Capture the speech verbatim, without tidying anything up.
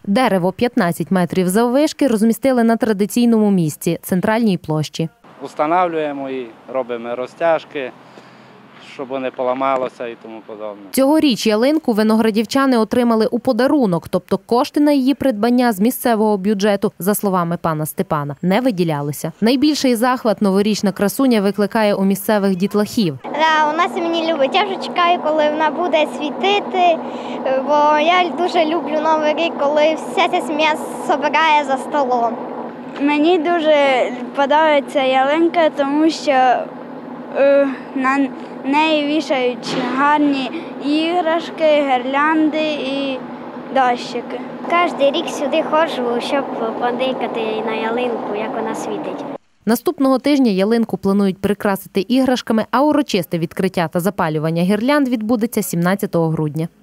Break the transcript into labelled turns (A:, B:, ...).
A: Дерево п'ятнадцять метрів заввишки розмістили на традиційному місці – центральній площі.
B: Встановлюємо і робимо розтяжки, щоб не поламалося і тому подобне.
A: Цьогоріч ялинку виноградівчани отримали у подарунок, тобто кошти на її придбання з місцевого бюджету, за словами пана Степана, не виділялися. Найбільший захват новорічна красуня викликає у місцевих дітлахів.
C: Да, вона мені любить. Я вже чекаю, коли вона буде світити, бо я дуже люблю Новий рік, коли вся ця сім'я збирає за столом.
D: Мені дуже подобається ялинка, тому що е, на неї вішають гарні іграшки, гірлянди і дощики.
C: Кожен рік сюди ходжу, щоб подивитися на ялинку, як вона світить.
A: Наступного тижня ялинку планують прикрасити іграшками, а урочисте відкриття та запалювання гірлянд відбудеться сімнадцятого грудня.